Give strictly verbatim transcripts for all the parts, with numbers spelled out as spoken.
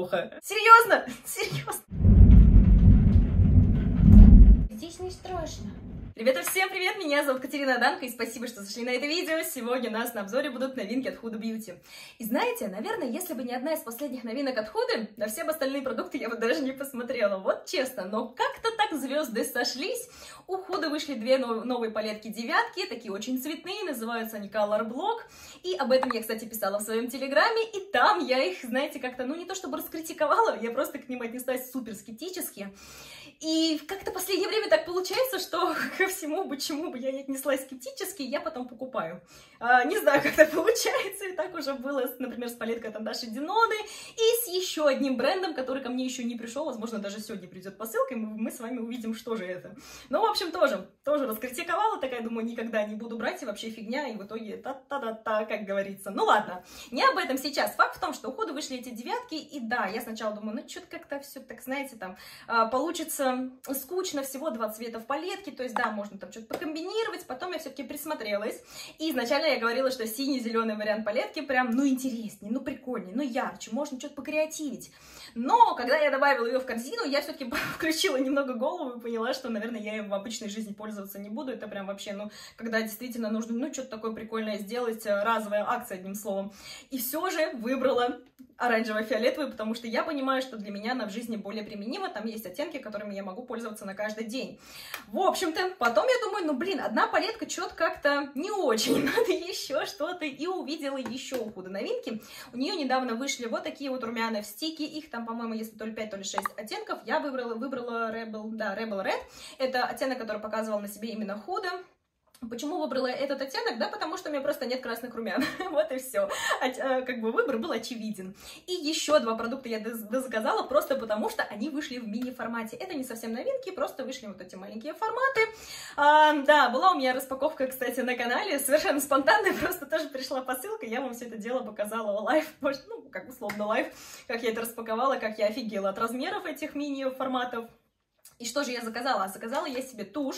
плохо. Серьезно? Серьезно? Здесь не страшно. Ребята, всем привет! Меня зовут Катерина Данко, и спасибо, что зашли на это видео. Сегодня у нас на обзоре будут новинки от Huda Beauty. И знаете, наверное, если бы не одна из последних новинок от Huda, на все остальные продукты я бы даже не посмотрела. Вот честно, но как-то так звезды сошлись. У Huda вышли две новые палетки девятки, такие очень цветные, называются они Color Block. И об этом я, кстати, писала в своем телеграме, и там я их, знаете, как-то, ну не то чтобы раскритиковала, я просто к ним отнеслась супер скептически. И как-то в последнее время так получается, что ко всему, почему бы я не отнеслась скептически, я потом покупаю. А, не знаю, как это получается, и так уже было, например, с палеткой от Наташи Деноны, и с еще одним брендом, который ко мне еще не пришел, возможно, даже сегодня придет посылка, и мы, мы с вами увидим, что же это. Ну, в общем, тоже, тоже раскритиковала, такая, думаю, никогда не буду брать, и вообще фигня, и в итоге та-та-та-та, как говорится. Ну, ладно, не об этом сейчас. Факт в том, что у Huda вышли эти девятки, и да, я сначала думаю, ну, что-то как-то все, так, знаете, там, получится скучно, всего два цвета в палетке, то есть, да, можно там что-то покомбинировать, потом я все-таки присмотрелась, и изначально я говорила, что синий-зеленый вариант палетки прям, ну, интереснее, ну, прикольнее, ну, ярче, можно что-то покреативить, но, когда я добавила ее в корзину, я все-таки включила немного голову и поняла, что, наверное, я им в обычной жизни пользоваться не буду, это прям вообще, ну, когда действительно нужно, ну, что-то такое прикольное сделать, разовая акция, одним словом, и все же выбрала оранжево-фиолетовую, потому что я понимаю, что для меня она в жизни более применима, там есть оттенки, которыми я могу пользоваться на каждый день. В общем-то, потом я думаю, ну блин, одна палетка что-то как-то не очень, надо еще что-то, и увидела еще у Huda новинки. У нее недавно вышли вот такие вот румяна в стике, их там, по-моему, если то ли пять, то ли шесть оттенков, я выбрала, выбрала Rebel, да, Rebel Red, это оттенок, который показывал на себе именно Huda. Почему выбрала этот оттенок? Да, потому что у меня просто нет красных румян. Вот и все. Как бы выбор был очевиден. И еще два продукта я дозаказала просто потому, что они вышли в мини-формате. Это не совсем новинки, просто вышли вот эти маленькие форматы. А, да, была у меня распаковка, кстати, на канале, совершенно спонтанная, просто тоже пришла посылка, я вам все это дело показала лайв, ну, как условно лайв, как я это распаковала, как я офигела от размеров этих мини-форматов. И что же я заказала? Заказала я себе тушь,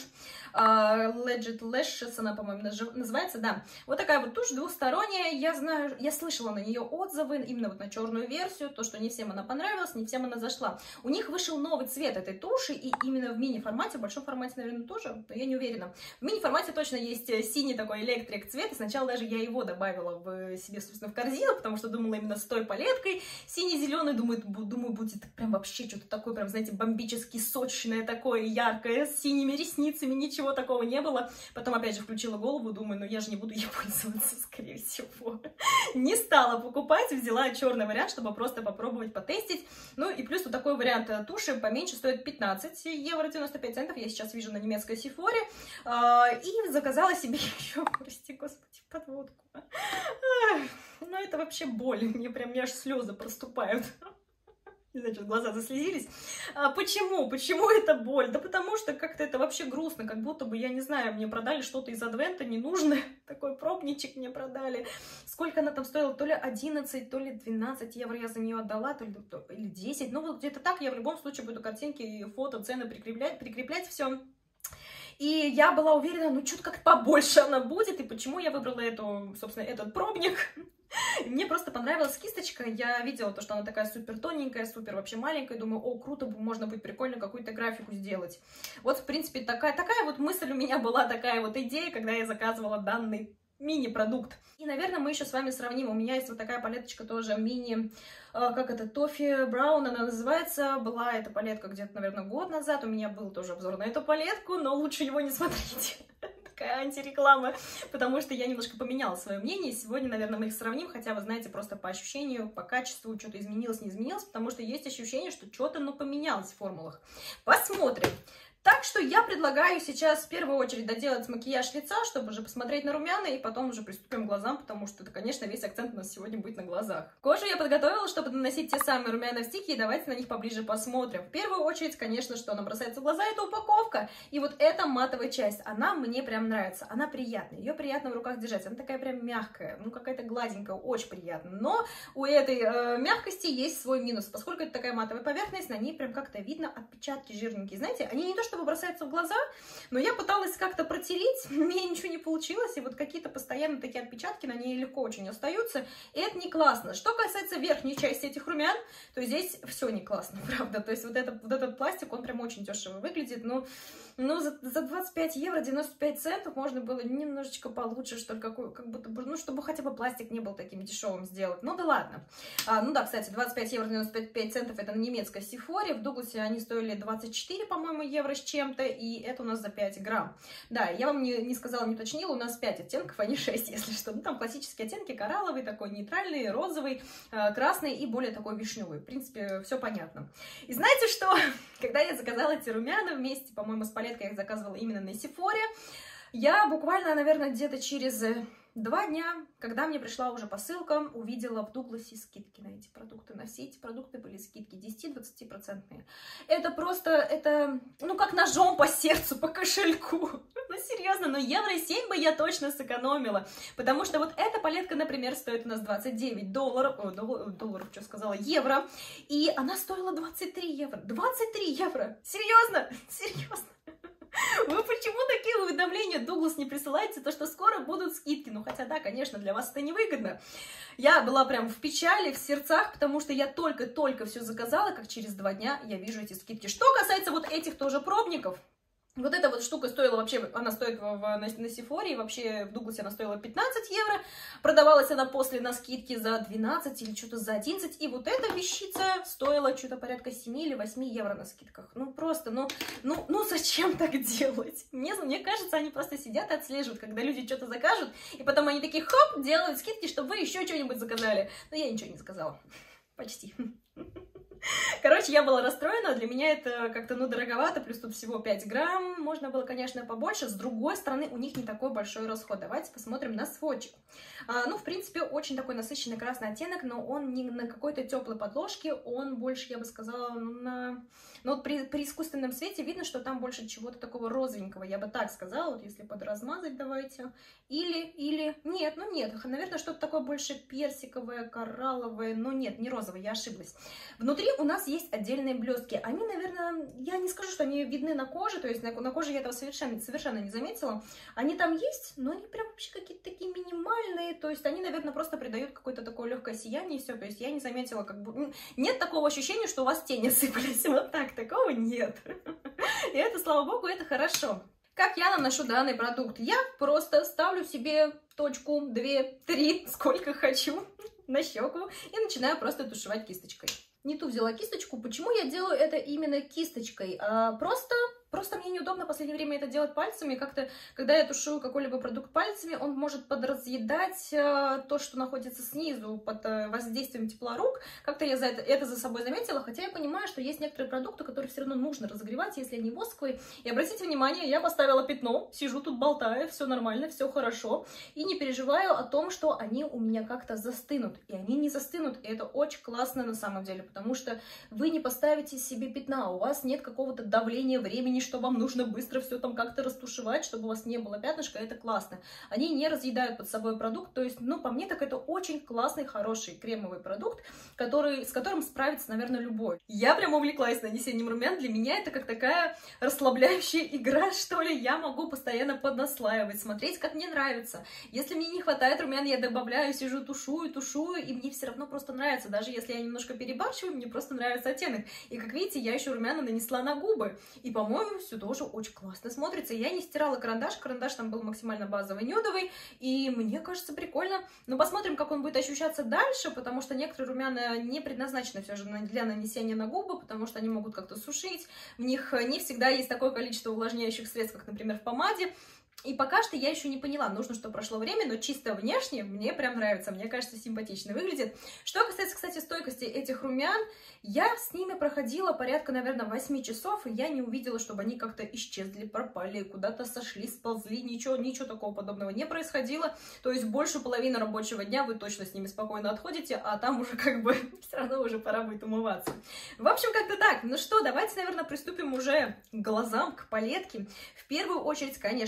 uh, Legit Lashes, она, по-моему, называется, да. Вот такая вот тушь двухсторонняя, я знаю, я слышала на нее отзывы, именно вот на черную версию, то, что не всем она понравилась, не всем она зашла. У них вышел новый цвет этой туши, и именно в мини-формате, в большом формате, наверное, тоже, но я не уверена. В мини-формате точно есть синий такой электрик цвет, и сначала даже я его добавила в себе, собственно, в корзину, потому что думала именно с той палеткой. Синий-зеленый, думаю, думаю, будет прям вообще что-то такое, прям, знаете, бомбически сочное, такое яркое, с синими ресницами, ничего такого не было. Потом опять же включила голову, думаю, ну я же не буду ей пользоваться, скорее всего. Не стала покупать, взяла черный вариант, чтобы просто попробовать потестить. Ну и плюс вот такой вариант туши поменьше стоит пятнадцать евро девяносто пять центов, я сейчас вижу на немецкой Сефоре. И заказала себе еще, прости господи, подводку. Ну это вообще боль, мне прям, мне аж слезы проступают. Не знаю, что глаза заслезились. А, почему? Почему это боль? Да потому что как-то это вообще грустно, как будто бы, я не знаю, мне продали что-то из адвента ненужное, такой пробничек мне продали. Сколько она там стоила? То ли одиннадцать, то ли двенадцать евро я за нее отдала, то ли, то, или десять. Ну вот где-то так, я в любом случае буду картинки, фото, цены прикреплять, прикреплять все. И я была уверена, ну что-то как-то побольше она будет, и почему я выбрала эту, собственно, этот пробник. Мне просто понравилась кисточка, я видела то, что она такая супер тоненькая, супер вообще маленькая, думаю, о, круто, можно будет прикольно какую-то графику сделать. Вот, в принципе, такая, такая вот мысль у меня была, такая вот идея, когда я заказывала данный мини-продукт. И, наверное, мы еще с вами сравним. У меня есть вот такая палеточка тоже мини, как это, Toffee Brown она называется. Была эта палетка где-то, наверное, год назад. У меня был тоже обзор на эту палетку, но лучше его не смотрите. Такая антиреклама, потому что я немножко поменяла свое мнение. Сегодня, наверное, мы их сравним, хотя, вы знаете, просто по ощущению, по качеству, что-то изменилось, не изменилось, потому что есть ощущение, что что-то, ну, поменялось в формулах. Посмотрим. Так что я предлагаю сейчас в первую очередь доделать макияж лица, чтобы уже посмотреть на румяна, и потом уже приступим к глазам, потому что, это, конечно, весь акцент у нас сегодня будет на глазах. Кожу я подготовила, чтобы наносить те самые румяна в стике, и давайте на них поближе посмотрим. В первую очередь, конечно, что нам бросается в глаза, это упаковка. И вот эта матовая часть, она мне прям нравится, она приятная, ее приятно в руках держать, она такая прям мягкая, ну какая-то гладенькая, очень приятно. Но у этой э, мягкости есть свой минус, поскольку это такая матовая поверхность, на ней прям как-то видно отпечатки жирненькие. Знаете, они не то, чтобы бросается в глаза, но я пыталась как-то протереть, мне ничего не получилось, и вот какие-то постоянно такие отпечатки на ней легко очень остаются, и это не классно. Что касается верхней части этих румян, то здесь все не классно, правда. То есть вот, это, вот этот пластик, он прям очень дешево выглядит, но, но за, за двадцать пять евро девяносто пять центов можно было немножечко получше, что ли, какой, как будто бы, ну, чтобы хотя бы пластик не был таким дешевым сделать. Ну да ладно. А, ну да, кстати, двадцать пять евро девяносто пять центов это на немецкой Сефоре, в Дугласе они стоили двадцать четыре, по-моему, евро с чем-то, и это у нас за пять грамм. Да, я вам не, не сказала, не уточнила, у нас пять оттенков, а не шесть, если что. Ну там классические оттенки, коралловый, такой нейтральный, розовый, э, красный и более такой вишневый. В принципе, все понятно. И знаете что? Когда я заказала эти румяна вместе, по-моему, с палеткой, я их заказывала именно на Сефоре, я буквально, наверное, где-то через два дня, когда мне пришла уже посылка, увидела в Дугласе скидки на эти продукты. На все эти продукты были скидки десять-двадцать процентов. Это просто, это, ну, как ножом по сердцу, по кошельку. Ну, серьезно, но евро семь бы я точно сэкономила. Потому что вот эта палетка, например, стоит у нас двадцать девять долларов, о, долларов, долларов, что сказала, евро. И она стоила двадцать три евро. двадцать три евро! Серьезно? Серьезно? Вы почему такие уведомления, Дуглас, не присылаете, то что скоро будут скидки? Ну, хотя, да, конечно, для вас это невыгодно. Я была прям в печали, в сердцах, потому что я только-только все заказала, как через два дня я вижу эти скидки. Что касается вот этих тоже пробников, вот эта вот штука стоила вообще, она стоит в, в, на, на Сефоре, и вообще в Дугласе она стоила пятнадцать евро, продавалась она после на скидке за двенадцать или что-то за одиннадцать, и вот эта вещица стоила что-то порядка семи или восьми евро на скидках. Ну просто, ну, ну, ну зачем так делать? Мне, мне кажется, они просто сидят и отслеживают, когда люди что-то закажут, и потом они такие, хоп, делают скидки, чтобы вы еще что-нибудь заказали. Но я ничего не заказала. Почти. Короче, я была расстроена, для меня это как-то, ну, дороговато, плюс тут всего пять грамм, можно было, конечно, побольше, с другой стороны, у них не такой большой расход. Давайте посмотрим на сводчик. А, ну, в принципе, очень такой насыщенный красный оттенок, но он не на какой-то теплой подложке, он больше, я бы сказала, на... Ну, вот при, при искусственном свете видно, что там больше чего-то такого розовенького, я бы так сказала, вот если подразмазать давайте. Или, или, нет, ну нет, наверное, что-то такое больше персиковое, коралловое, но нет, не розовое, я ошиблась. Внутри у нас есть отдельные блестки. Они, наверное, я не скажу, что они видны на коже, то есть на, на коже я этого совершенно, совершенно не заметила. Они там есть, но они прям вообще какие-то такие минимальные, то есть они, наверное, просто придают какое-то такое легкое сияние и все. То есть я не заметила, как бы... Нет такого ощущения, что у вас тени сыпались. Вот так, такого нет. И это, слава богу, это хорошо. Как я наношу данный продукт? Я просто ставлю себе точку, две, три, сколько хочу, на щеку и начинаю просто тушевать кисточкой. Не ту взяла кисточку. Почему я делаю это именно кисточкой? А, просто, просто мне неудобно в последнее время это делать пальцами. Как-то, когда я тушую какой-либо продукт пальцами, он может подразъедать а, то, что находится снизу под а, воздействием тепла рук. Как-то я за это, это за собой заметила, хотя я понимаю, что есть некоторые продукты, которые все равно нужно разогревать, если они восковые. И обратите внимание, я поставила пятно, сижу тут болтаю, все нормально, все хорошо. И не переживаю о том, что они у меня как-то застынут. И они не застынут, и это очень классно на самом деле. Потому что вы не поставите себе пятна, у вас нет какого-то давления времени, что вам нужно быстро все там как-то растушевать, чтобы у вас не было пятнышка, это классно. Они не разъедают под собой продукт, то есть, ну, по мне, так это очень классный, хороший кремовый продукт, который, с которым справится, наверное, любой. Я прям увлеклась нанесением румян, для меня это как такая расслабляющая игра, что ли, я могу постоянно поднаслаивать, смотреть, как мне нравится. Если мне не хватает румян, я добавляю, сижу, тушую, тушую, и мне все равно просто нравится, даже если я немножко перебарщиваю, мне просто нравится оттенок. И как видите, я еще румяна нанесла на губы. И, по-моему, все тоже очень классно смотрится. Я не стирала карандаш. Карандаш там был максимально базовый, нюдовый. И мне кажется, прикольно. Но посмотрим, как он будет ощущаться дальше, потому что некоторые румяна не предназначены все же для нанесения на губы, потому что они могут как-то сушить. В них не всегда есть такое количество увлажняющих средств, как, например, в помаде. И пока что я еще не поняла, нужно, чтобы прошло время, но чисто внешне мне прям нравится, мне кажется, симпатично выглядит. Что касается, кстати, стойкости этих румян, я с ними проходила порядка, наверное, восьми часов, и я не увидела, чтобы они как-то исчезли, пропали, куда-то сошли, сползли, ничего, ничего такого подобного не происходило. То есть больше половины рабочего дня вы точно с ними спокойно отходите, а там уже как бы все равно уже пора будет умываться. В общем, как-то так. Ну что, давайте, наверное, приступим уже к глазам, к палетке. В первую очередь, конечно, посмотрим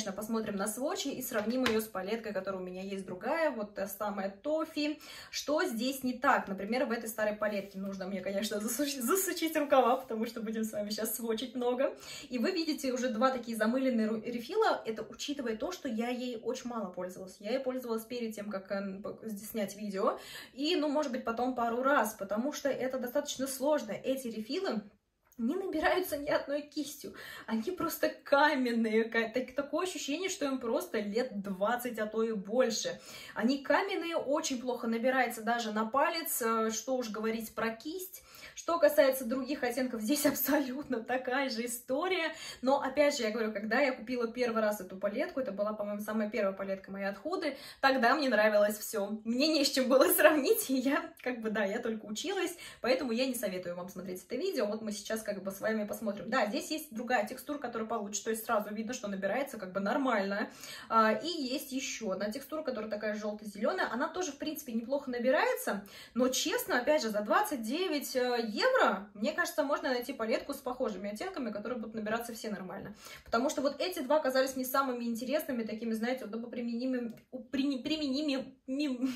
посмотрим на сводчи и сравним ее с палеткой, которая у меня есть другая, вот та самая Тофи. Что здесь не так? Например, в этой старой палетке нужно мне, конечно, засучить, засучить рукава, потому что будем с вами сейчас сводчить много. И вы видите уже два такие замыленные рефила. Это учитывая то, что я ей очень мало пользовалась. Я ей пользовалась перед тем, как снять видео. И, ну, может быть, потом пару раз, потому что это достаточно сложно. Эти рефилы не набираются ни одной кистью. Они просто каменные. Такое ощущение, что им просто лет двадцать, а то и больше. Они каменные, очень плохо набирается даже на палец. Что уж говорить про кисть. Что касается других оттенков, здесь абсолютно такая же история. Но, опять же, я говорю, когда я купила первый раз эту палетку, это была, по-моему, самая первая палетка моей от Huda, тогда мне нравилось все. Мне не с чем было сравнить, и я, как бы, да, я только училась, поэтому я не советую вам смотреть это видео. Вот мы сейчас, как бы, с вами посмотрим. Да, здесь есть другая текстура, которая получше, то есть сразу видно, что набирается, как бы, нормально. И есть еще одна текстура, которая такая желто-зеленая. Она тоже, в принципе, неплохо набирается, но, честно, опять же, за двадцать девять евро, мне кажется, можно найти палетку с похожими оттенками, которые будут набираться все нормально. Потому что вот эти два оказались не самыми интересными, такими, знаете, удобоприменимыми, применимыми,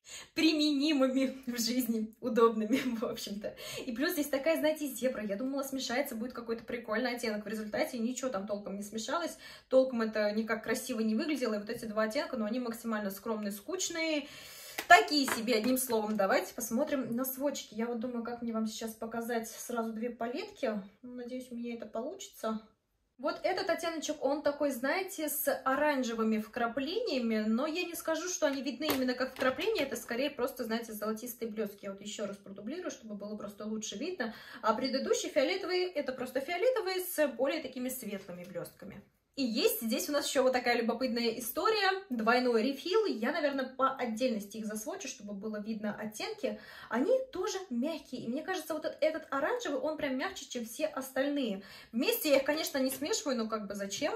применимыми в жизни, удобными, в общем-то. И плюс здесь такая, знаете, зебра. Я думала, смешается, будет какой-то прикольный оттенок. В результате ничего там толком не смешалось, толком это никак красиво не выглядело. И вот эти два оттенка, но они максимально скромные, скучные. Такие себе, одним словом. Давайте посмотрим на сводчики. Я вот думаю, как мне вам сейчас показать сразу две палетки. Надеюсь, у меня это получится. Вот этот оттеночек, он такой, знаете, с оранжевыми вкраплениями, но я не скажу, что они видны именно как вкрапления, это скорее просто, знаете, золотистые блестки. Я вот еще раз продублирую, чтобы было просто лучше видно. А предыдущий фиолетовый, это просто фиолетовый с более такими светлыми блестками. И есть здесь у нас еще вот такая любопытная история, двойной рефил. Я, наверное, по отдельности их засвочу, чтобы было видно оттенки. Они тоже мягкие. И мне кажется, вот этот оранжевый, он прям мягче, чем все остальные. Вместе я их, конечно, не смешиваю, но как бы зачем?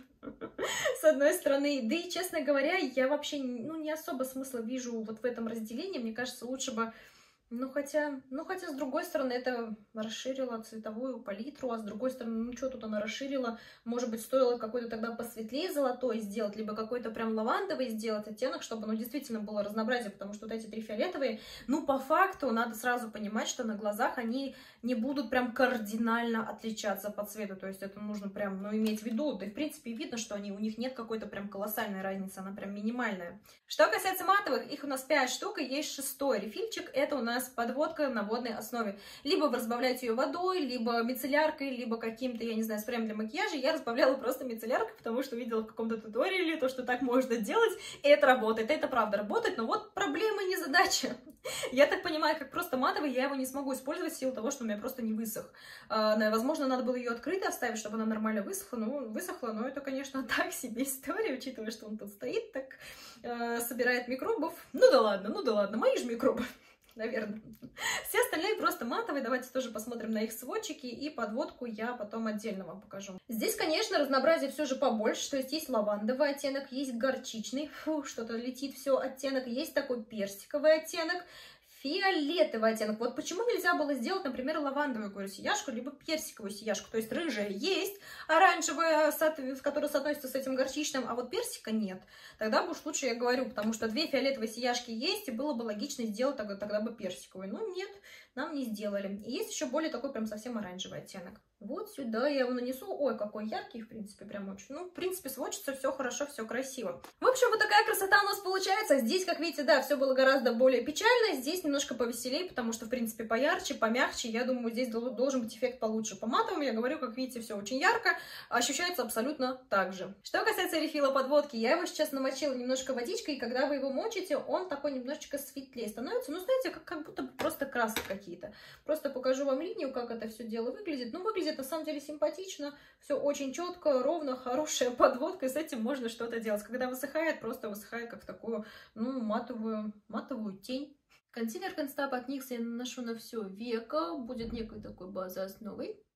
С одной стороны. Да и, честно говоря, я вообще ну, не особо смысла вижу вот в этом разделении. Мне кажется, лучше бы... Ну хотя, ну, хотя, с другой стороны, это расширило цветовую палитру, а с другой стороны, ну, что тут она расширила? Может быть, стоило какой-то тогда посветлее золотой сделать, либо какой-то прям лавандовый сделать оттенок, чтобы, ну, действительно было разнообразие, потому что вот эти три фиолетовые, ну, по факту, надо сразу понимать, что на глазах они не будут прям кардинально отличаться по цвету, то есть это нужно прям, ну, иметь в виду, да и, в принципе, видно, что они, у них нет какой-то прям колоссальной разницы, она прям минимальная. Что касается матовых, их у нас пять штук, и есть шестой рефильчик, это у нас подводка на водной основе. Либо вы разбавляете ее водой, либо мицелляркой, либо каким-то, я не знаю, спреем для макияжа. Я разбавляла просто мицелляркой, потому что видела в каком-то туториале то, что так можно делать, и это работает. Это правда работает, но вот проблема, не задача. Я так понимаю, как просто матовый, я его не смогу использовать в силу того, что у меня просто не высох. Возможно, надо было ее открыто оставить, чтобы она нормально высохла, ну, высохла, но это, конечно, так себе история, учитывая, что он тут стоит, так э, собирает микробов. Ну да ладно, ну да ладно, мои же микробы. Наверное. Все остальные просто матовые. Давайте тоже посмотрим на их сводчики. И подводку я потом отдельно вам покажу. Здесь, конечно, разнообразие все же побольше. То есть есть лавандовый оттенок, есть горчичный. Фу, что-то летит все оттенок. Есть такой персиковый оттенок. Фиолетовый оттенок. Вот почему нельзя было сделать, например, лавандовую какую сияшку, либо персиковую сияшку. То есть рыжая есть, оранжевая, которая соотносится с этим горчичным, а вот персика нет. Тогда бы уж лучше я говорю, потому что две фиолетовые сияшки есть, и было бы логично сделать тогда, тогда бы персиковую. Но нет, нам не сделали. И есть еще более такой прям совсем оранжевый оттенок. Вот сюда я его нанесу. Ой, какой яркий, в принципе, прям очень. Ну, в принципе, сводчится все хорошо, все красиво. В общем, вот такая красота у нас получается. Здесь, как видите, да, все было гораздо более печально. Здесь немножко повеселее, потому что, в принципе, поярче, помягче. Я думаю, здесь должен быть эффект получше. По матовому, я говорю, как видите, все очень ярко. Ощущается абсолютно так же. Что касается рефила подводки, я его сейчас намочила немножко водичкой, и когда вы его мочите, он такой немножечко светлее становится. Ну, знаете, как, как будто просто краски какие-то. Просто покажу вам линию, как это все дело выглядит. Ну, выглядит на самом деле симпатично, все очень четко, ровно, хорошая подводка, и с этим можно что-то делать. Когда высыхает, просто высыхает как в такую, ну, матовую, матовую тень. Консилер Constap от Никс я наношу на все веко, будет некой такой базой основой.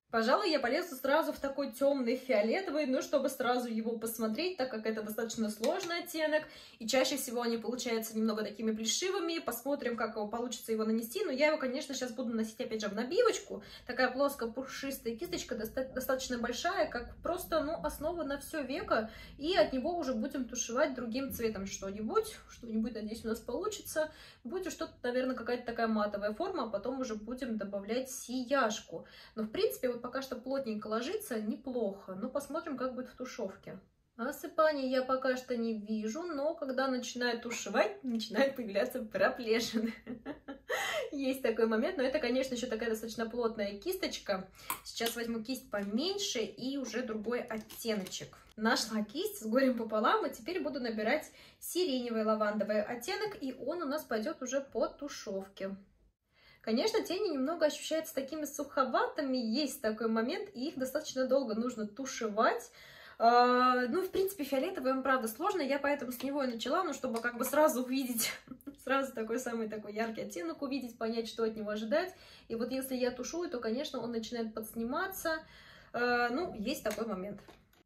Пожалуй, я полезу сразу в такой темный фиолетовый, ну, чтобы сразу его посмотреть, так как это достаточно сложный оттенок, и чаще всего они получаются немного такими плешивыми. Посмотрим, как его получится его нанести, но я его, конечно, сейчас буду носить, опять же, в набивочку. Такая плоская пушистая кисточка, доста достаточно большая, как просто, ну, основа на все веко, и от него уже будем тушевать другим цветом что-нибудь, что-нибудь, надеюсь, у нас получится. Будет что-то, наверное, какая-то такая матовая форма, а потом уже будем добавлять сияшку. Но, в принципе, вот пока что плотненько ложится, неплохо. Но посмотрим, как будет в тушевке. Осыпаний я пока что не вижу, но когда начинаю тушевать, начинают появляться проплешины. Есть такой момент, но это, конечно, еще такая достаточно плотная кисточка. Сейчас возьму кисть поменьше и уже другой оттеночек. Нашла кисть с горем пополам, и теперь буду набирать сиреневый лавандовый оттенок, и он у нас пойдет уже по тушевке. Конечно, тени немного ощущаются такими суховатыми, есть такой момент, и их достаточно долго нужно тушевать. А, ну, в принципе, фиолетовый, он, правда, сложный, я поэтому с него и начала, ну, чтобы как бы сразу увидеть, сразу такой самый такой яркий оттенок увидеть, понять, что от него ожидать. И вот если я тушую, то, конечно, он начинает подсниматься. А, ну, есть такой момент.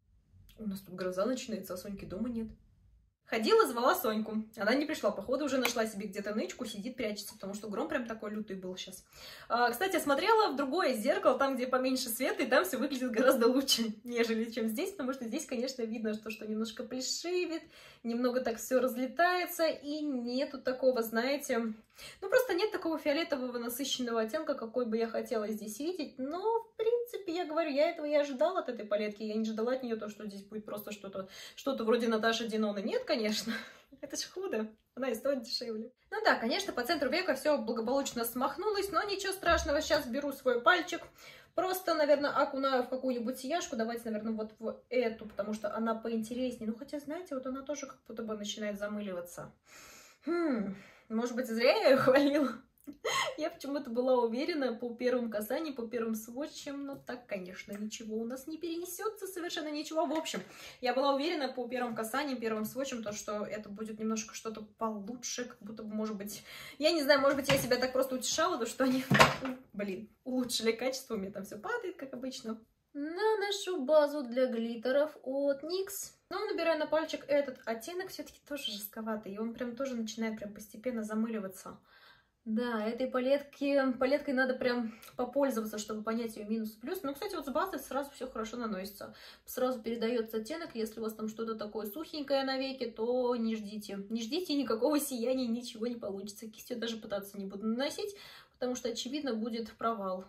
У нас тут гроза начинается, а Соньки дома нет. Ходила, звала Соньку. Она не пришла, походу уже нашла себе где-то нычку, сидит, прячется, потому что гром прям такой лютый был сейчас. А, кстати, я смотрела в другое зеркало, там, где поменьше света, и там все выглядит гораздо лучше, нежели чем здесь, потому что здесь, конечно, видно, что, что немножко плешивит, немного так все разлетается, и нету такого, знаете, ну просто нет такого фиолетового насыщенного оттенка, какой бы я хотела здесь видеть, но, в принципе, я говорю, я этого и ожидала от этой палетки, я не ждала от нее то, что здесь будет просто что-то, что-то вроде Наташи Деноны. Нет, конечно, это ж худо, она и стоит дешевле. Ну да, конечно, по центру века все благополучно смахнулось, но ничего страшного, сейчас беру свой пальчик, просто, наверное, окунаю в какую-нибудь сияшку, давайте, наверное, вот в эту, потому что она поинтереснее, ну хотя, знаете, вот она тоже как будто бы начинает замыливаться. Хм... Может быть, зря я ее хвалила. Я почему-то была уверена по первым касаниям, по первым сводчам, но так, конечно, ничего у нас не перенесется, совершенно ничего. В общем, я была уверена по первым касаниям, первым сводчам, то, что это будет немножко что-то получше, как будто бы, может быть, я не знаю, может быть, я себя так просто утешала, то, что они, блин, улучшили качество, у меня там все падает, как обычно. Наношу базу для глиттеров от никс. Но набираю на пальчик этот оттенок, все-таки тоже жестковатый, и он прям тоже начинает прям постепенно замыливаться. Да, этой палетки, палеткой надо прям попользоваться, чтобы понять ее минус-плюс. Но, кстати, вот с базой сразу все хорошо наносится. Сразу передается оттенок, если у вас там что-то такое сухенькое на веке, то не ждите. Не ждите никакого сияния, ничего не получится. Кистью даже пытаться не буду наносить, потому что, очевидно, будет провал.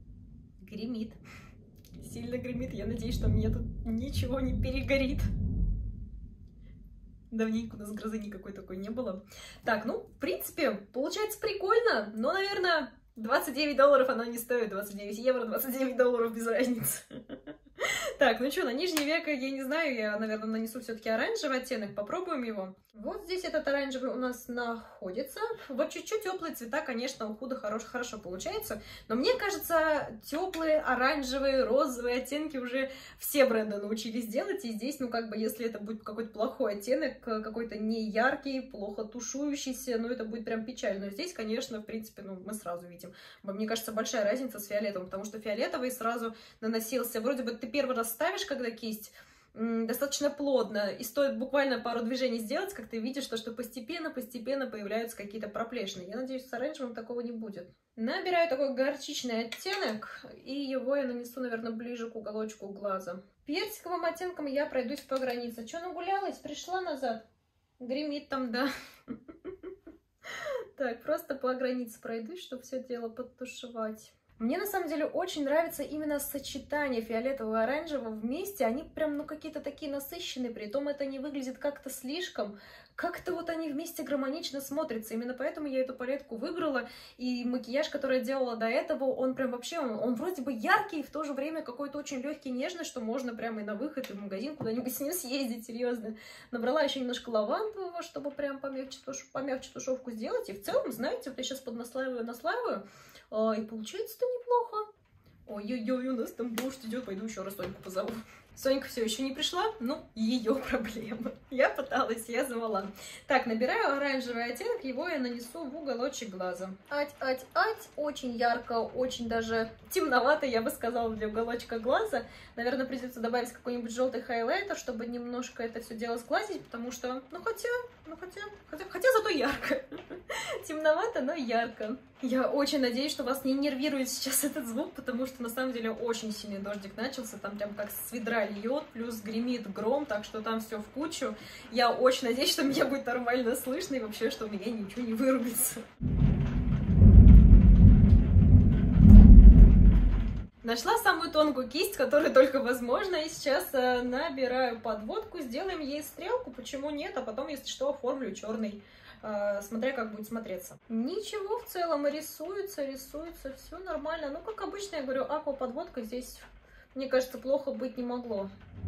Гремит. Сильно гремит, я надеюсь, что мне тут ничего не перегорит. Давненько у нас грозы никакой такой не было. Так, ну, в принципе, получается прикольно, но, наверное, двадцать девять долларов она не стоит, двадцать девять евро, двадцать девять долларов без разницы. Так, ну что, на нижнее веко, я не знаю, я, наверное, нанесу все-таки оранжевый оттенок, попробуем его. Вот здесь этот оранжевый у нас находится. Вот чуть-чуть теплые цвета, конечно, у Худа хорош, хорошо получается, но мне кажется, теплые оранжевые, розовые оттенки уже все бренды научились делать, и здесь, ну, как бы, если это будет какой-то плохой оттенок, какой-то не яркий, плохо тушующийся, ну, это будет прям печально. Но здесь, конечно, в принципе, ну, мы сразу видим. Мне кажется, большая разница с фиолетовым, потому что фиолетовый сразу наносился, вроде бы ты первый раз ставишь, когда кисть, достаточно плотно, и стоит буквально пару движений сделать, как ты видишь, то, что постепенно-постепенно появляются какие-то проплешины. Я надеюсь, с оранжевым такого не будет. Набираю такой горчичный оттенок, и его я нанесу, наверное, ближе к уголочку глаза. Персиковым оттенком я пройдусь по границе. Че, нагулялась? Пришла назад? Гремит там, да. Так, просто по границе пройдусь, чтобы все дело подтушевать. Мне на самом деле очень нравится именно сочетание фиолетового и оранжевого вместе. Они прям, ну, какие-то такие насыщенные, при том это не выглядит как-то слишком. Как-то вот они вместе гармонично смотрятся. Именно поэтому я эту палетку выбрала. И макияж, который я делала до этого, он прям вообще, он, он вроде бы яркий, и в то же время какой-то очень легкий, нежный, что можно прямо и на выход, и в магазин куда-нибудь с ним съездить, серьезно. Набрала еще немножко лавандового, чтобы прям помягче, туш... помягче тушевку сделать. И в целом, знаете, вот я сейчас поднаслаиваю, наслаиваю, и получается-то неплохо. Ой-ой-ой, у нас там дождь идет, пойду еще раз Соньку позову. Сонька все еще не пришла, ну, ее проблема. Я пыталась, я звала. Так, набираю оранжевый оттенок, его я нанесу в уголочек глаза. Ать, ать, ать, очень ярко, очень даже темновато, я бы сказала, для уголочка глаза. Наверное, придется добавить какой-нибудь желтый хайлайтер, чтобы немножко это все дело сглазить, потому что, ну, хотя, ну, хотя, хотя, хотя зато ярко. Темновато, но ярко. Я очень надеюсь, что вас не нервирует сейчас этот звук, потому что, на самом деле, очень сильный дождик начался, там прям как с ведра льет, плюс гремит гром, так что там все в кучу. Я очень надеюсь, что меня будет нормально слышно и вообще, что у меня ничего не вырубится. Нашла самую тонкую кисть, которая только возможно, и сейчас э, набираю подводку, сделаем ей стрелку, почему нет, а потом, если что, оформлю черный, э, смотря как будет смотреться. Ничего в целом, рисуется, рисуется, все нормально. Ну, как обычно, я говорю, акваподводка здесь, мне кажется, плохо быть не могло.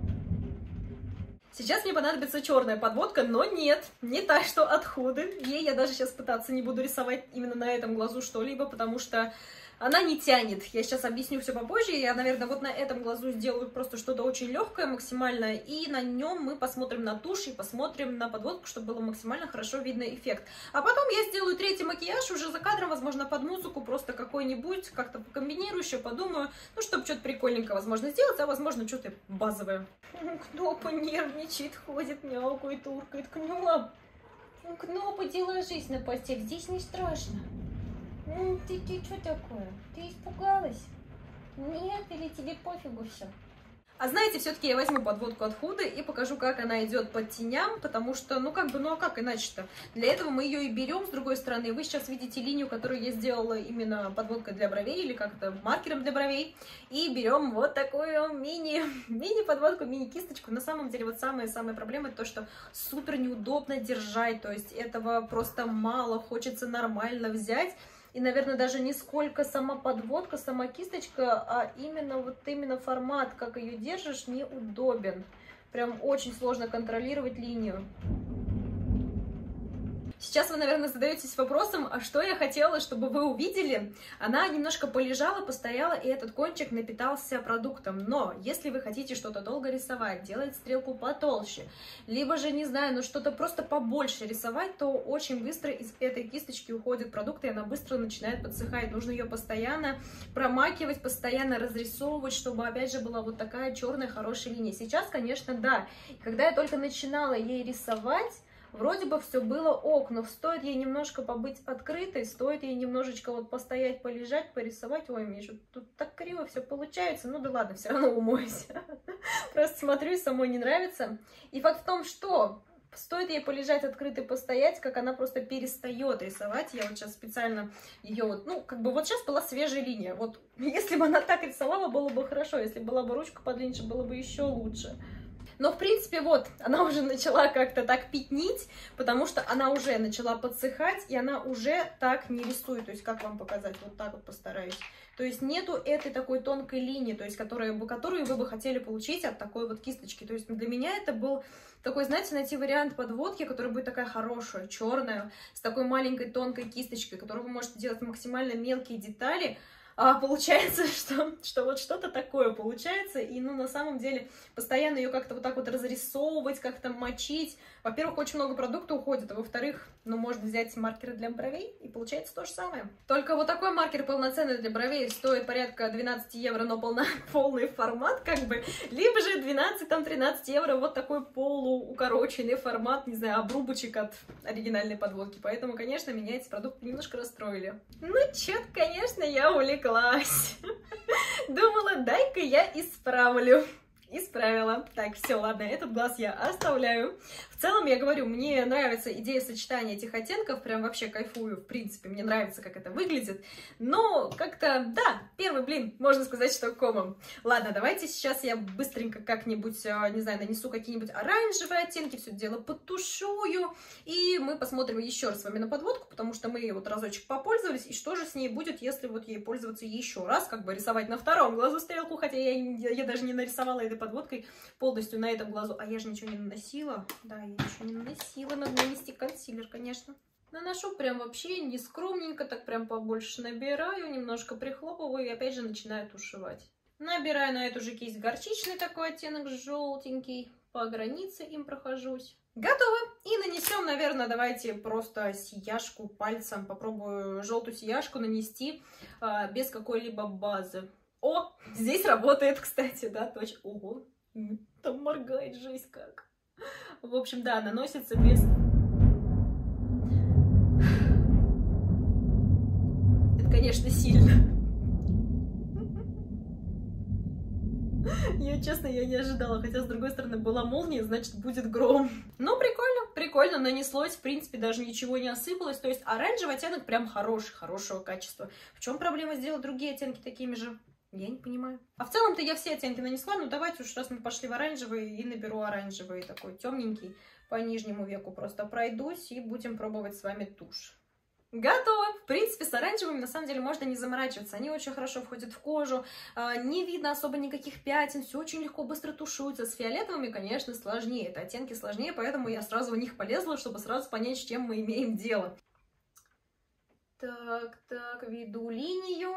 Сейчас мне понадобится черная подводка, но нет, не та, что от Huda. Ей я даже сейчас пытаться не буду рисовать именно на этом глазу что-либо, потому что она не тянет. Я сейчас объясню все попозже. Я, наверное, вот на этом глазу сделаю просто что-то очень легкое максимально, и на нем мы посмотрим на тушь и посмотрим на подводку, чтобы было максимально хорошо видно эффект. А потом я сделаю третий макияж уже за кадром, возможно, под музыку, просто какой-нибудь, как-то покомбинирую еще, подумаю, ну, чтобы что-то прикольненькое, возможно, сделать, а, возможно, что-то базовое. Кнопа нервничает, ходит, мяукает, уркает. Кнопа, Кнопа, иди ложись на постель, здесь не страшно. Ну, ты, ты что такое? Ты испугалась? Нет, или тебе пофигу все? А знаете, все-таки я возьму подводку от Huda и покажу, как она идет под теням, потому что, ну как бы, ну а как иначе-то? Для этого мы ее и берем с другой стороны. Вы сейчас видите линию, которую я сделала именно подводкой для бровей, или как-то маркером для бровей, и берем вот такую мини, мини-подводку, мини-кисточку. На самом деле, вот самая-самая проблема, это то, что супер неудобно держать, то есть этого просто мало, хочется нормально взять. И, наверное, даже не сколько сама подводка, сама кисточка, а именно вот именно формат, как ее держишь, неудобен. Прям очень сложно контролировать линию. Сейчас вы, наверное, задаетесь вопросом, а что я хотела, чтобы вы увидели? Она немножко полежала, постояла, и этот кончик напитался продуктом. Но если вы хотите что-то долго рисовать, делать стрелку потолще, либо же, не знаю, ну что-то просто побольше рисовать, то очень быстро из этой кисточки уходят продукты, и она быстро начинает подсыхать. Нужно ее постоянно промакивать, постоянно разрисовывать, чтобы, опять же, была вот такая черная хорошая линия. Сейчас, конечно, да. Когда я только начинала ей рисовать, вроде бы все было ок, но стоит ей немножко побыть открытой, стоит ей немножечко вот постоять, полежать, порисовать. Ой, мне что тут так криво все получается. Ну да ладно, все равно умоюсь. Просто смотрю, самой не нравится. И факт в том, что стоит ей полежать открытой, постоять, как она просто перестает рисовать. Я вот сейчас специально ее вот, ну, как бы вот сейчас была свежая линия. Вот если бы она так рисовала, было бы хорошо. Если была бы ручка подлиннее, было бы еще лучше. Но, в принципе, вот, она уже начала как-то так пятнить, потому что она уже начала подсыхать, и она уже так не рисует. То есть, как вам показать? Вот так вот постараюсь. То есть, нету этой такой тонкой линии, то есть, которую, которую вы бы хотели получить от такой вот кисточки. То есть, для меня это был такой, знаете, найти вариант подводки, которая будет такая хорошая, черная, с такой маленькой тонкой кисточкой, которую вы можете делать максимально мелкие детали. А получается, что, что вот что-то такое получается, и, ну, на самом деле, постоянно ее как-то вот так вот разрисовывать, как-то мочить. Во-первых, очень много продукта уходит, а во-вторых, ну, можно взять маркеры для бровей, и получается то же самое. Только вот такой маркер полноценный для бровей стоит порядка двенадцать евро, но полна, полный формат, как бы, либо же двенадцать-тринадцать евро вот такой полуукороченный формат, не знаю, обрубочек от оригинальной подводки. Поэтому, конечно, меня эти продукты немножко расстроили. Ну, чё-то, конечно, я увлеклась. Думала, дай-ка я исправлю. Исправила. Так, все, ладно, этот глаз я оставляю. В целом, я говорю, мне нравится идея сочетания этих оттенков, прям вообще кайфую, в принципе, мне нравится, как это выглядит. Но как-то, да, первый блин, можно сказать, что комом. Ладно, давайте сейчас я быстренько как-нибудь, не знаю, нанесу какие-нибудь оранжевые оттенки, все дело подтушую, и мы посмотрим еще раз с вами на подводку, потому что мы ее вот разочек попользовались, и что же с ней будет, если вот ей пользоваться еще раз, как бы рисовать на втором глазу стрелку, хотя я, я, я даже не нарисовала этой подводкой полностью на этом глазу, а я же ничего не наносила, да, я ничего не наносила, надо нанести консилер, конечно. Наношу прям вообще не скромненько, так прям побольше набираю, немножко прихлопываю и опять же начинаю тушевать. Набираю на эту же кисть горчичный такой оттенок, желтенький. По границе им прохожусь. Готово. И нанесем, наверное, давайте просто сияшку пальцем. Попробую желтую сияшку нанести а, без какой-либо базы. О, здесь работает, кстати, да, точно. Ого, там моргает, жесть как. В общем, да, наносится без... Это, конечно, сильно. Я, честно, я не ожидала, хотя, с другой стороны, была молния, значит, будет гром. Ну, прикольно, прикольно нанеслось, в принципе, даже ничего не осыпалось, то есть оранжевый оттенок прям хороший, хорошего качества. В чем проблема сделать другие оттенки такими же? Я не понимаю. А в целом-то я все оттенки нанесла, ну давайте уж раз мы пошли в оранжевый, и наберу оранжевый такой темненький по нижнему веку, просто пройдусь и будем пробовать с вами тушь. Готово! В принципе, с оранжевыми на самом деле можно не заморачиваться. Они очень хорошо входят в кожу, не видно особо никаких пятен, все очень легко, быстро тушуется. С фиолетовыми, конечно, сложнее. Это оттенки сложнее, поэтому я сразу в них полезла, чтобы сразу понять, с чем мы имеем дело. Так, так, веду линию.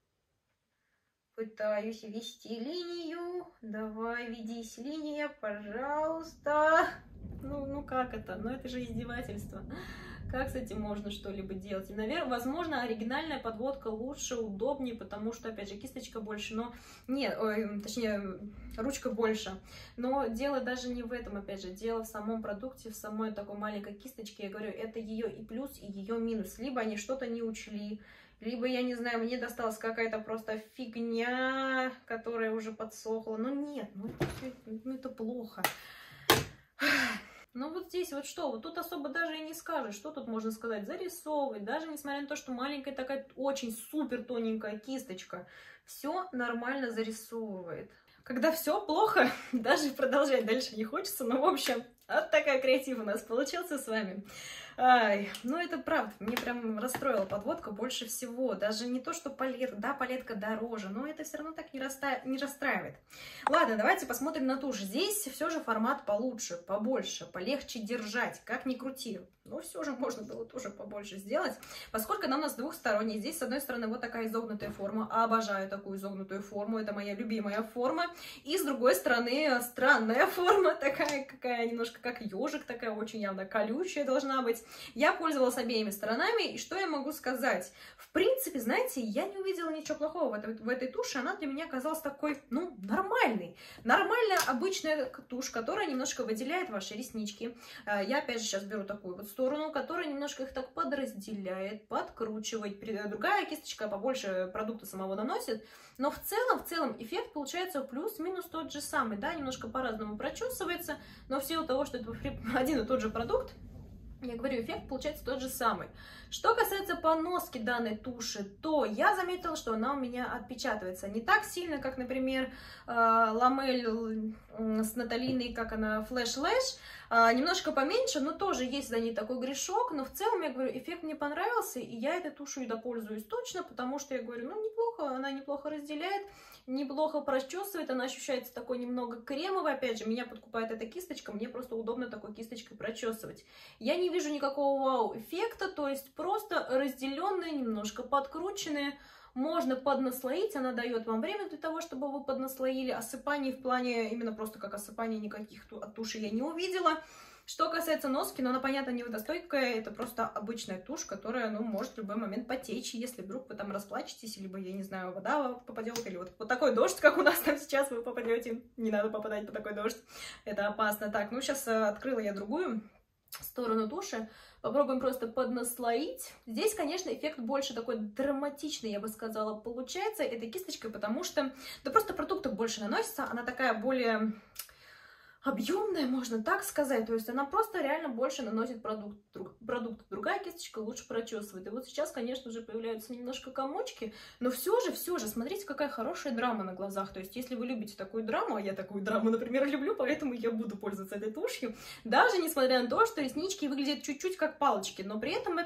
Пытаюсь вести линию. Давай, ведись, линия, пожалуйста. Ну, ну как это? Ну это же издевательство. Как с этим можно что-либо делать? И, наверное, возможно, оригинальная подводка лучше, удобнее, потому что, опять же, кисточка больше, но... Нет, ой, точнее, ручка больше. Но дело даже не в этом, опять же. Дело в самом продукте, в самой такой маленькой кисточке. Я говорю, это ее и плюс, и ее минус. Либо они что-то не учли, либо, я не знаю, мне досталась какая-то просто фигня, которая уже подсохла. Но нет, ну это, ну, это плохо. Ну вот здесь вот что, вот тут особо даже и не скажешь, что тут можно сказать, зарисовывать, даже несмотря на то, что маленькая такая очень супер тоненькая кисточка, все нормально зарисовывает. Когда все плохо, даже продолжать дальше не хочется, но в общем, вот такая креатив у нас получился с вами. Ай, ну это правда, мне прям расстроила подводка больше всего. Даже не то, что палетка, да, палетка дороже, но это все равно так не, расстра... не расстраивает. Ладно, давайте посмотрим на тушь. Здесь все же формат получше, побольше, полегче держать, как ни крути. Но все же можно было тоже побольше сделать, поскольку она у нас двухсторонняя. Здесь, с одной стороны, вот такая изогнутая форма. Обожаю такую изогнутую форму, это моя любимая форма. И с другой стороны, странная форма, такая какая немножко как ежик, такая очень явно колючая должна быть. Я пользовалась обеими сторонами, и что я могу сказать? В принципе, знаете, я не увидела ничего плохого в этой, в этой туши, она для меня оказалась такой, ну, нормальной. Нормальная, обычная тушь, которая немножко выделяет ваши реснички. Я, опять же, сейчас беру такую вот сторону, которая немножко их так подразделяет, подкручивает. Другая кисточка побольше продукта самого наносит, но в целом, в целом эффект получается плюс-минус тот же самый, да, немножко по-разному прочесывается, но в силу того, что это один и тот же продукт, я говорю, эффект получается тот же самый. Что касается поноски данной туши, то я заметила, что она у меня отпечатывается не так сильно, как, например, Ламель с Наталиной, как она, Flash Lash. Немножко поменьше, но тоже есть за ней такой грешок. Но в целом, я говорю, эффект мне понравился, и я этой тушью допользуюсь точно, потому что, я говорю, ну, неплохо, она неплохо разделяет, неплохо прочесывает, она ощущается такой немного кремовой. Опять же, меня подкупает эта кисточка, мне просто удобно такой кисточкой прочесывать. Я не вижу никакого вау-эффекта, то есть просто разделенные, немножко подкрученные. Можно поднаслоить, она дает вам время для того, чтобы вы поднаслоили. Осыпаний в плане, именно просто как осыпаний, никаких от туши я не увидела. Что касается носки, ну она, понятно, не водостойкая, это просто обычная тушь, которая, ну, может в любой момент потечь, если вдруг вы там расплачетесь, либо, я не знаю, вода попадет, или вот, вот такой дождь, как у нас там сейчас, вы попадете. Не надо попадать под такой дождь, это опасно. Так, ну сейчас открыла я другую сторону туши. Попробуем просто поднаслоить. Здесь, конечно, эффект больше такой драматичный, я бы сказала, получается этой кисточкой, потому что, да просто продуктов больше наносится, она такая более объемная, можно так сказать, то есть она просто реально больше наносит продукт, друг, продукт. Другая кисточка лучше прочесывает. И вот сейчас, конечно же, появляются немножко комочки, но все же, все же, смотрите, какая хорошая драма на глазах. То есть, если вы любите такую драму, а я такую драму, например, люблю, поэтому я буду пользоваться этой тушью, даже несмотря на то, что реснички выглядят чуть-чуть как палочки, но при этом это,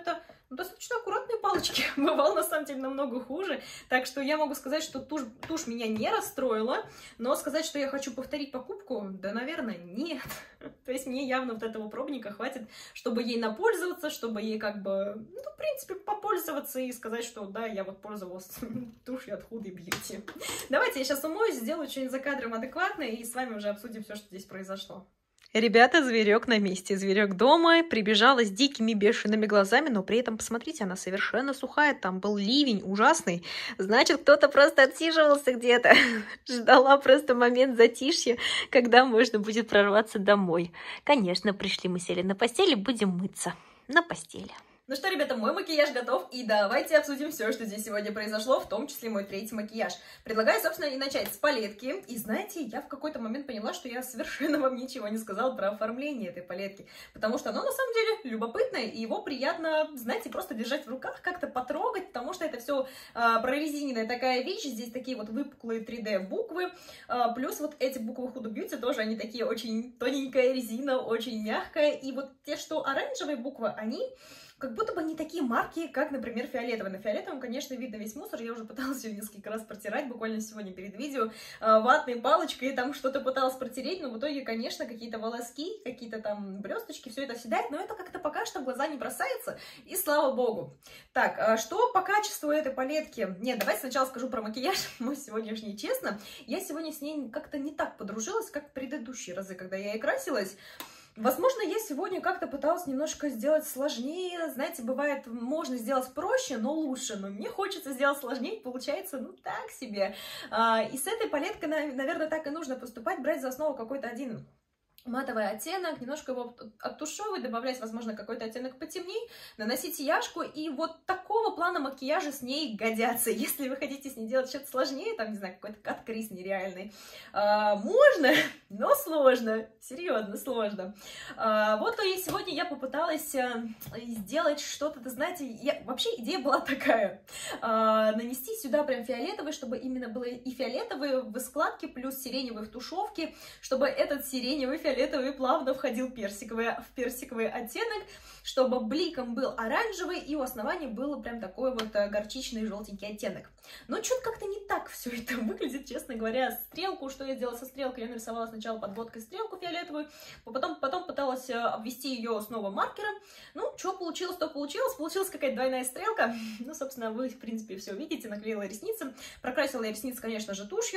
достаточно аккуратные палочки. Бывало, на самом деле, намного хуже. Так что я могу сказать, что тушь, тушь меня не расстроила. Но сказать, что я хочу повторить покупку, да, наверное, нет. То есть мне явно вот этого пробника хватит, чтобы ей напользоваться, чтобы ей как бы, ну, в принципе, попользоваться и сказать, что да, я вот пользовалась тушью от Huda Beauty. Давайте я сейчас умоюсь, сделаю что-нибудь за кадром адекватное и с вами уже обсудим все, что здесь произошло. Ребята, зверек на месте. Зверек дома, прибежала с дикими бешеными глазами, но при этом, посмотрите, она совершенно сухая, там был ливень ужасный. Значит, кто-то просто отсиживался где-то, ждала просто момент затишья, когда можно будет прорваться домой. Конечно, пришли мы, сели на постели, будем мыться на постели. Ну что, ребята, мой макияж готов, и давайте обсудим все, что здесь сегодня произошло, в том числе мой третий макияж. Предлагаю, собственно, и начать с палетки. И знаете, я в какой-то момент поняла, что я совершенно вам ничего не сказала про оформление этой палетки, потому что оно на самом деле любопытное, и его приятно, знаете, просто держать в руках, как-то потрогать, потому что это все а, прорезиненная такая вещь, здесь такие вот выпуклые три дэ буквы, а, плюс вот эти буквы Huda Beauty тоже, они такие очень тоненькая резина, очень мягкая, и вот те, что оранжевые буквы, они как будто бы не такие марки, как, например, фиолетовый. На фиолетовом, конечно, видно весь мусор. Я уже пыталась ее несколько раз протирать, буквально сегодня перед видео, ватной палочкой, там что-то пыталась протереть, но в итоге, конечно, какие-то волоски, какие-то там блесточки, все это седает, но это как-то пока что в глаза не бросается, и слава богу. Так, что по качеству этой палетки? Нет, давайте сначала скажу про макияж, мой сегодняшний, честно. Я сегодня с ней как-то не так подружилась, как в предыдущие разы, когда я ей красилась. Возможно, я сегодня как-то пыталась немножко сделать сложнее. Знаете, бывает, можно сделать проще, но лучше. Но мне хочется сделать сложнее, получается, ну, так себе. И с этой палеткой, наверное, так и нужно поступать, брать за основу какой-то один матовый оттенок, немножко его оттушевывать, добавлять, возможно, какой-то оттенок потемней, наносить яшку, и вот такого плана макияжа с ней годятся. Если вы хотите с ней делать что-то сложнее, там, не знаю, какой-то кат-криз нереальный, а, можно, но сложно, серьезно, сложно. А, вот и сегодня я попыталась а, сделать что-то, ты знаете, я, вообще идея была такая, а, нанести сюда прям фиолетовый, чтобы именно было и фиолетовые в складке, плюс сиреневый в тушевке, чтобы этот сиреневый фиолетовый фиолетовый плавно входил персиковый, в персиковый оттенок, чтобы бликом был оранжевый, и у основания был прям такой вот горчичный желтенький оттенок. Но что-то как-то не так все это выглядит, честно говоря. Стрелку, что я сделала со стрелкой, я нарисовала сначала подводкой стрелку фиолетовую, потом, потом пыталась обвести ее снова маркером. Ну, что получилось, то получилось. Получилась какая-то двойная стрелка. Ну, собственно, вы, в принципе, все видите. Наклеила ресницы. Прокрасила я ресницы, конечно же, тушью.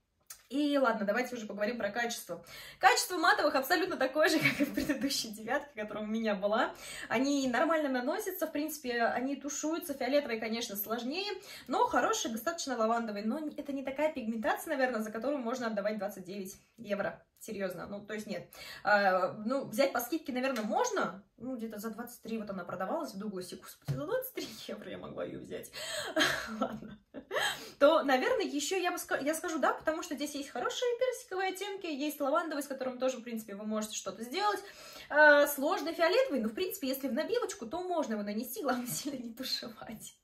И ладно, давайте уже поговорим про качество. Качество матовых абсолютно такое же, как и в предыдущей девятке, которая у меня была. Они нормально наносятся, в принципе, они тушуются. Фиолетовый, конечно, сложнее, но хороший, достаточно лавандовый. Но это не такая пигментация, наверное, за которую можно отдавать двадцать девять евро. Серьезно, ну, то есть нет. А, ну, взять по скидке, наверное, можно. Ну, где-то за двадцать три вот она продавалась в Дугласе. Господи, за двадцать три евро я могла ее взять. Ладно. То, наверное, еще я, бы, я скажу да, потому что здесь есть хорошие персиковые оттенки, есть лавандовый, с которым тоже, в принципе, вы можете что-то сделать. А, сложный фиолетовый, но, в принципе, если в набивочку, то можно его нанести, главное, сильно не тушевать.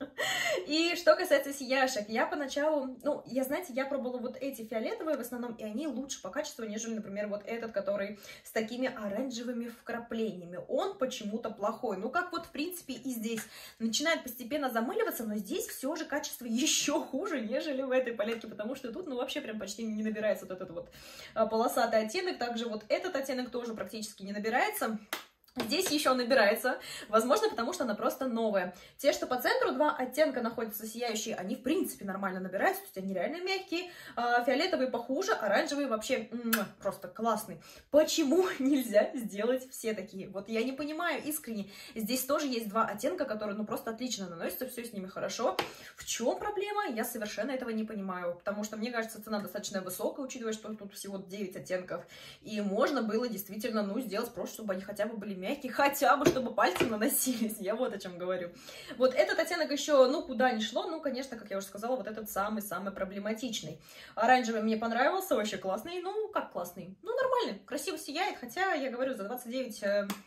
И что касается сияшек, я поначалу, ну, я, знаете, я пробовала вот эти фиолетовые в основном, и они лучше по качеству, нежели, например, вот этот, который с такими оранжевыми вкраплениями. Он почему-то плохой. Ну, как вот, в принципе, и здесь. Начинает постепенно замыливаться, но здесь все же качество еще хуже, нежели в этой палетке, потому что тут, ну, вообще прям почти не набирается вот этот вот полосатый оттенок. Также вот этот оттенок тоже практически не набирается. Здесь еще набирается, возможно, потому что она просто новая. Те, что по центру, два оттенка находятся сияющие, они, в принципе, нормально набираются, то есть они реально мягкие. А, фиолетовый похуже, оранжевый вообще просто классный. Почему нельзя сделать все такие? Вот я не понимаю искренне. Здесь тоже есть два оттенка, которые, ну, просто отлично наносятся, все с ними хорошо. В чем проблема? Я совершенно этого не понимаю, потому что, мне кажется, цена достаточно высокая, учитывая, что тут всего девять оттенков. И можно было действительно, ну, сделать просто, чтобы они хотя бы были мягкие, хотя бы, чтобы пальцы наносились, я вот о чем говорю. Вот этот оттенок еще, ну, куда ни шло, ну, конечно, как я уже сказала, вот этот самый-самый проблематичный. Оранжевый мне понравился, вообще классный, ну, как классный? Ну, нормальный, красиво сияет, хотя, я говорю, за двадцать девять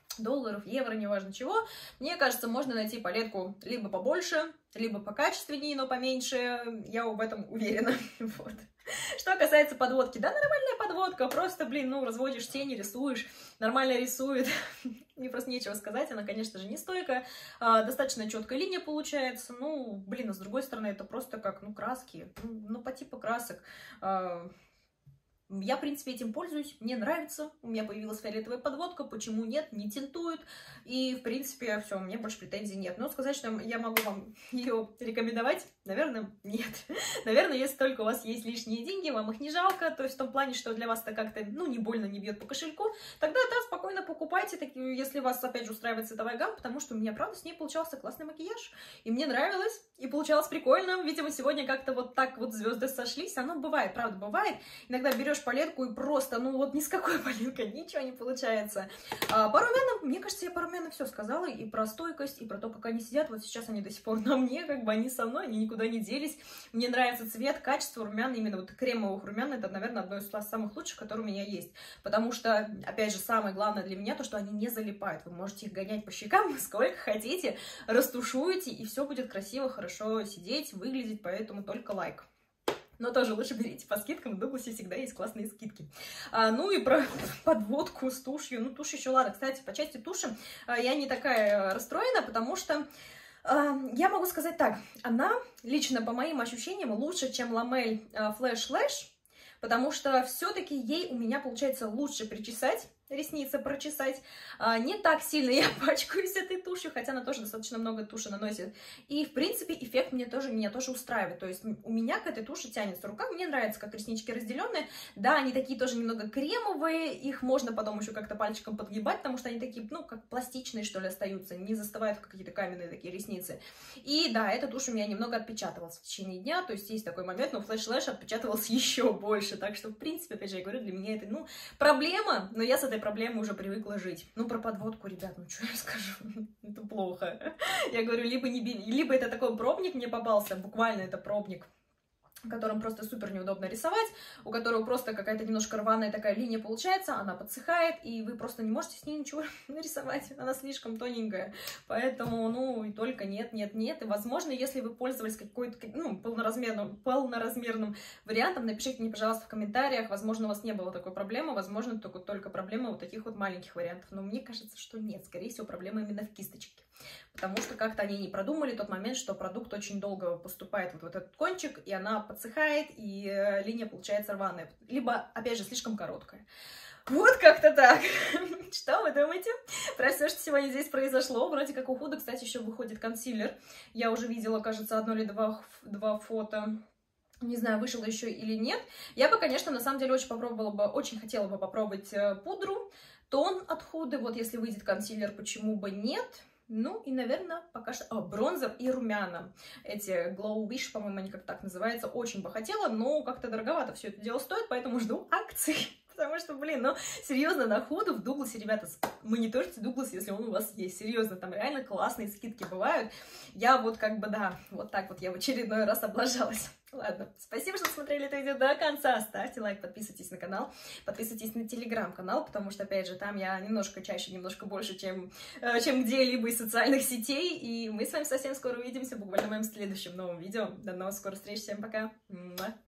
долларов, евро, неважно чего. Мне кажется, можно найти палетку либо побольше, либо покачественнее, но поменьше. Я в этом уверена. Вот. Что касается подводки, да, нормальная подводка, просто, блин, ну, разводишь тени, рисуешь, нормально рисует. Мне просто нечего сказать, она, конечно же, не стойкая, а, достаточно четкая линия получается, ну, блин, а с другой стороны, это просто как, ну, краски, ну, ну по типу красок. А, я, в принципе, этим пользуюсь, мне нравится, у меня появилась фиолетовая подводка, почему нет, не тинтует, и, в принципе, все, мне больше претензий нет. Но сказать, что я могу вам ее рекомендовать, наверное, нет. Наверное, если только у вас есть лишние деньги, вам их не жалко, то есть в том плане, что для вас это как-то, ну, не больно не бьет по кошельку, тогда, да, спокойно покупайте, такие, если вас, опять же, устраивает цветовая гамма, потому что у меня, правда, с ней получался классный макияж, и мне нравилось, и получалось прикольно, видимо, сегодня как-то вот так вот звезды сошлись, оно бывает, правда, бывает, иногда берешь палетку и просто, ну вот ни с какой палеткой ничего не получается. А по румянам, мне кажется, я по румянам все сказала, и про стойкость, и про то, как они сидят, вот сейчас они до сих пор на мне, как бы они со мной, они никуда не делись. Мне нравится цвет, качество румян, именно вот кремовых румян, это, наверное, одно из самых лучших, которые у меня есть. Потому что, опять же, самое главное для меня, то, что они не залипают. Вы можете их гонять по щекам сколько хотите, растушуете, и все будет красиво, хорошо сидеть, выглядеть, поэтому только лайк. Но тоже лучше берите по скидкам, в Дугласе всегда есть классные скидки. А, ну и про подводку с тушью. Ну, тушь еще ладно. Кстати, по части туши а, я не такая расстроена, потому что а, я могу сказать так. Она, лично по моим ощущениям, лучше, чем Ламель Flash Lash, потому что все-таки ей у меня получается лучше причесать, ресницы прочесать. А, не так сильно я пачкаюсь этой тушью, хотя она тоже достаточно много туши наносит. И, в принципе, эффект мне тоже, меня тоже устраивает. То есть у меня к этой туши тянется рука. Мне нравится, как реснички разделенные. Да, они такие тоже немного кремовые. Их можно потом еще как-то пальчиком подгибать, потому что они такие, ну, как пластичные, что ли, остаются. Не застывают, как какие-то каменные такие ресницы. И, да, эта тушь у меня немного отпечатывалась в течение дня. То есть есть такой момент, но Flash Lash отпечатывался еще больше. Так что, в принципе, опять же, я говорю, для меня это, ну, проблема, но я с этой проблемой уже привыкла жить. Ну, про подводку, ребят, ну что я скажу, это плохо. Я говорю, либо, не бери, либо это такой пробник мне попался, буквально это пробник, которым просто супер неудобно рисовать, у которого просто какая-то немножко рваная такая линия получается, она подсыхает, и вы просто не можете с ней ничего нарисовать, она слишком тоненькая, поэтому, ну, и только нет, нет, нет, и, возможно, если вы пользовались какой-то, ну, полноразмерным, полноразмерным вариантом, напишите мне, пожалуйста, в комментариях, возможно, у вас не было такой проблемы, возможно, только, только проблема вот таких вот маленьких вариантов, но мне кажется, что нет, скорее всего, проблема именно в кисточке. Потому что как-то они не продумали тот момент, что продукт очень долго поступает вот в этот кончик, и она подсыхает, и э, линия получается рваная. Либо, опять же, слишком короткая. Вот как-то так. Что вы думаете про все, что сегодня здесь произошло? Вроде как у Huda, кстати, еще выходит консилер. Я уже видела, кажется, одно или два, два фото. Не знаю, вышел еще или нет. Я бы, конечно, на самом деле очень попробовала бы, очень хотела бы попробовать пудру, тон от Huda. Вот если выйдет консилер, почему бы нет? Ну и, наверное, пока что... А, бронзер и румяна. Эти Glow Wish, по-моему, они как так называются. Очень бы хотела, но как-то дороговато все это дело стоит, поэтому жду акций. Потому что, блин, ну, серьезно, на Huda в Дугласе, ребята, мониторьте Дуглас, если он у вас есть. Серьезно, там реально классные скидки бывают. Я вот как бы, да, вот так вот я в очередной раз облажалась. Ладно, спасибо, что смотрели это видео до конца. Ставьте лайк, подписывайтесь на канал, подписывайтесь на телеграм-канал, потому что, опять же, там я немножко чаще, немножко больше, чем, чем где-либо из социальных сетей. И мы с вами совсем скоро увидимся, буквально в моем следующем новом видео. До новых скорых встреч, всем пока!